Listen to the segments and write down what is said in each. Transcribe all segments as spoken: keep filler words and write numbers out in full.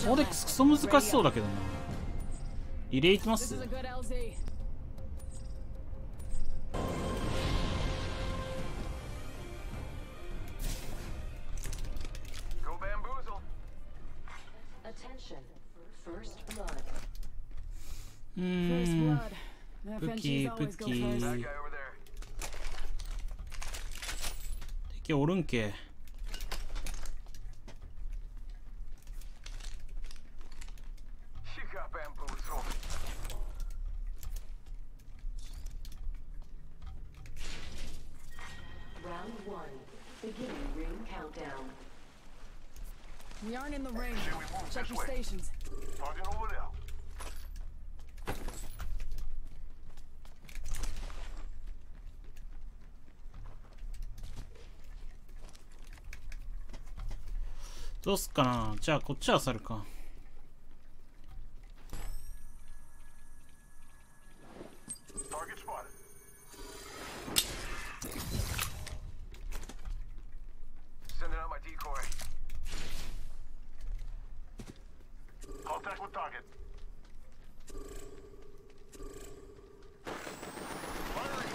コーデックスクソ難しそうだけどな。リレーいきます。うーん、武器武器敵おるんけ。 We aren't in the ring. Check your stations. Target over there. どうすっかな。じゃあこっちは去るか。 Target spotted. Sending out my decoy. Contact with target. Firing.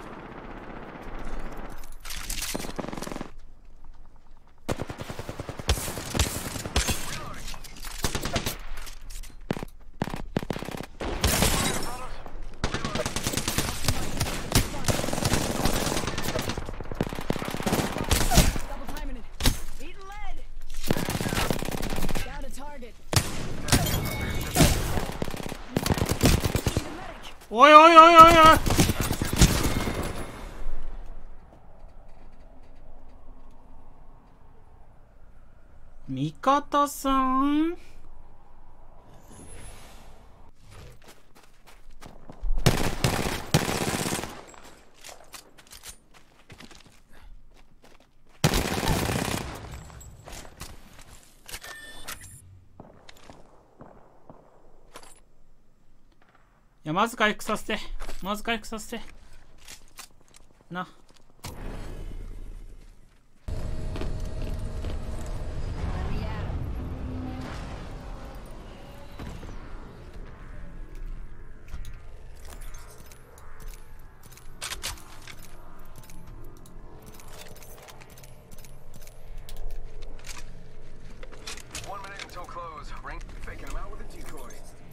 Double timing it. Eat lead. Got a target. おいおいおいおいおい。味方さん。いや、まず回復させて。まず回復させて。な。 One minute until close. Ring. Faking him out with a decoy.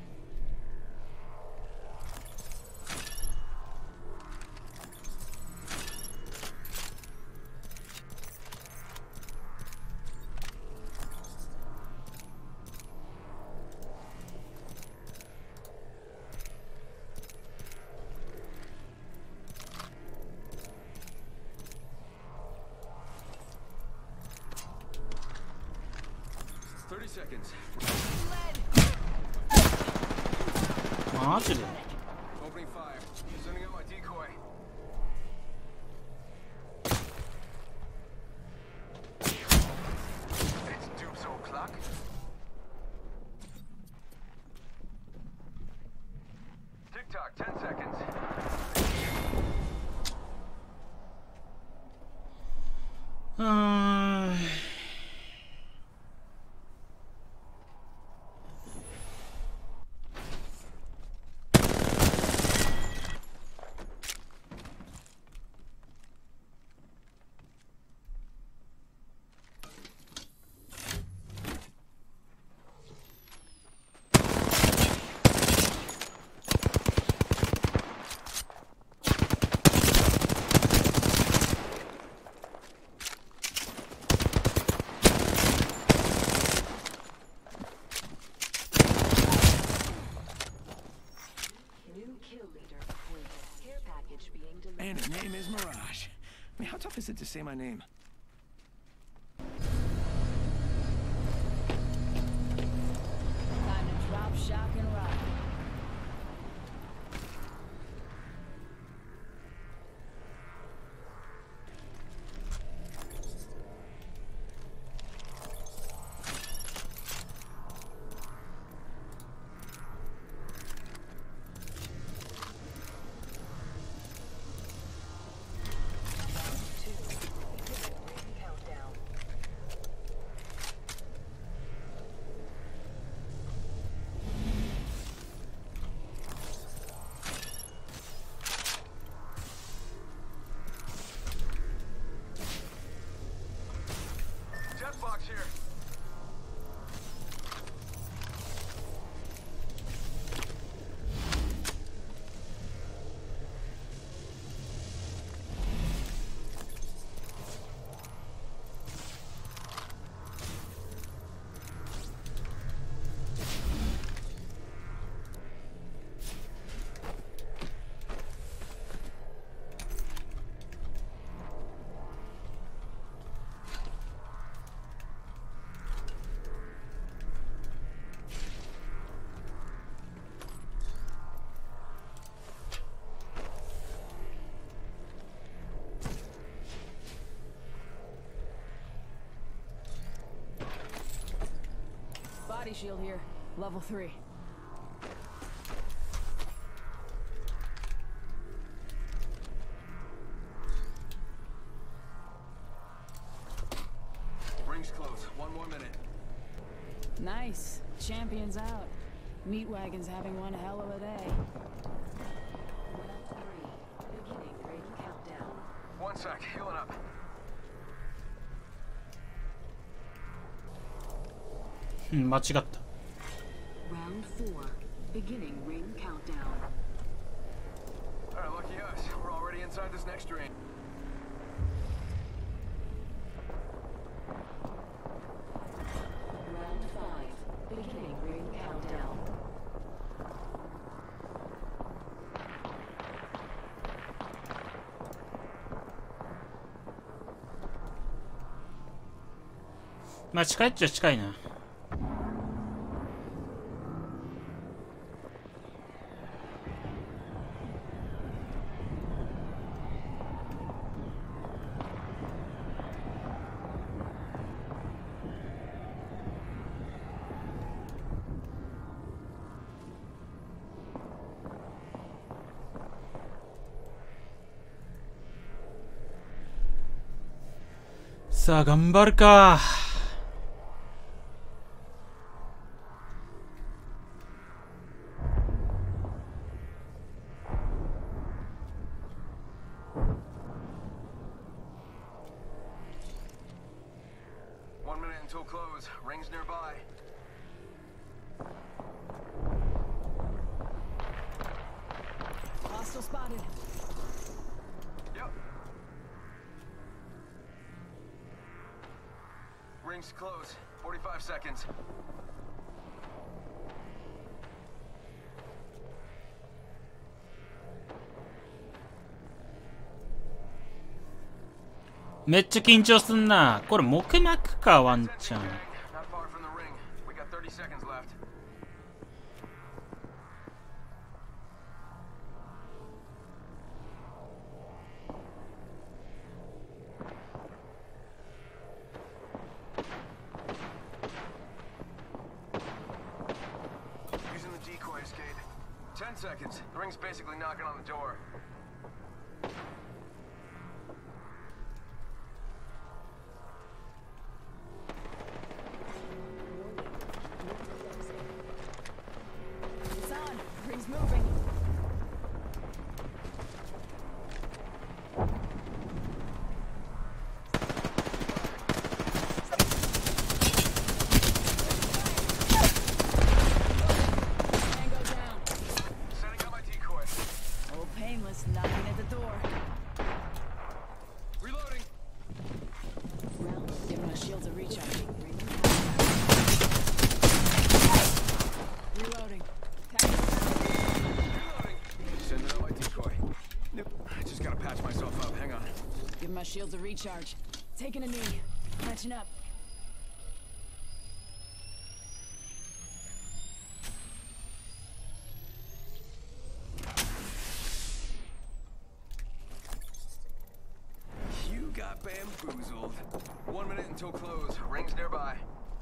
Thirty seconds. マジで。 Opening fire. Sending out my decoy. It's Duke's o'clock. Tick tock. Ten seconds. うーん。 And her name is Mirage. I mean, how tough is it to say my name? Time to drop, shock, and rock. Body shield here. Level three. Ring's close. One more minute. Nice. Champions out. Meat Wagon's having one hell of a day. Beginning ring countdown. One sec. Healing up. うん間違った。 Round four. Beginning ring countdown. All right, lucky us. We're already inside this next ring. Round five. Beginning ring countdown. Well, まあ近いっちゃ近いな。さあ頑張るか。 One minute until close. Rings nearby. Hostile spotted. Yep. Rings close. Forty-five seconds. Mecha めっちゃ緊張すんな。これ木幕かワンちゃん。 Not far from the ring. We got thirty seconds left. Using the decoy escape. Ten seconds. The ring's basically knocking on the door. It's on. Ring's moving. Tango down. Setting up my decoy. Old Painless knocking at the door. Reloading. Round Give him a shield to recharge. ring. Reloading. Reloading. Sending out my decoy. Nope. I just gotta patch myself up. Hang on. Give my shield to recharge. Taking a knee. Catching up. You got bamboozled. One minute until close. Rings nearby.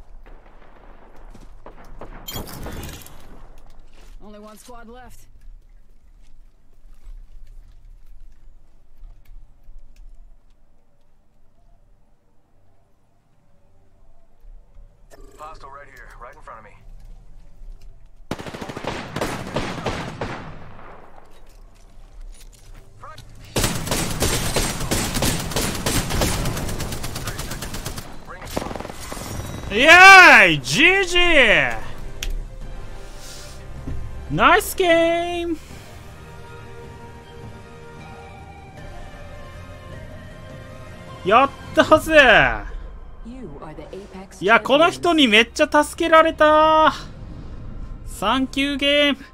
Only one squad left. Hostile right here, right in front of me. Front. Rings front. イエーイ ジージー ナイスゲーム。やったぜ。 You are the Apex いやこの人にめっちゃ助けられた。サンキューゲーム。